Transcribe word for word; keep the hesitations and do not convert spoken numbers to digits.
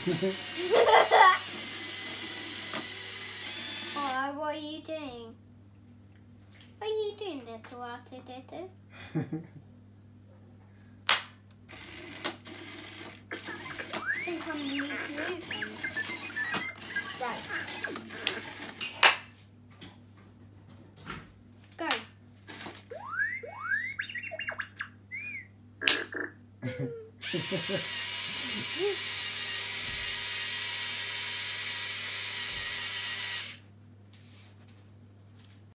Oh, what are you doing? What are you doing, little Artiditto? I think I need to move him. Right. Go.